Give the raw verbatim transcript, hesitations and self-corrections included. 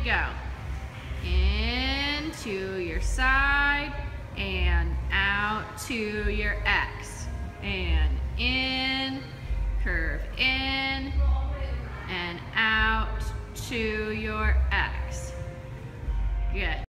go. In to your side and out to your X. And in, curve in, and out to your X. Good.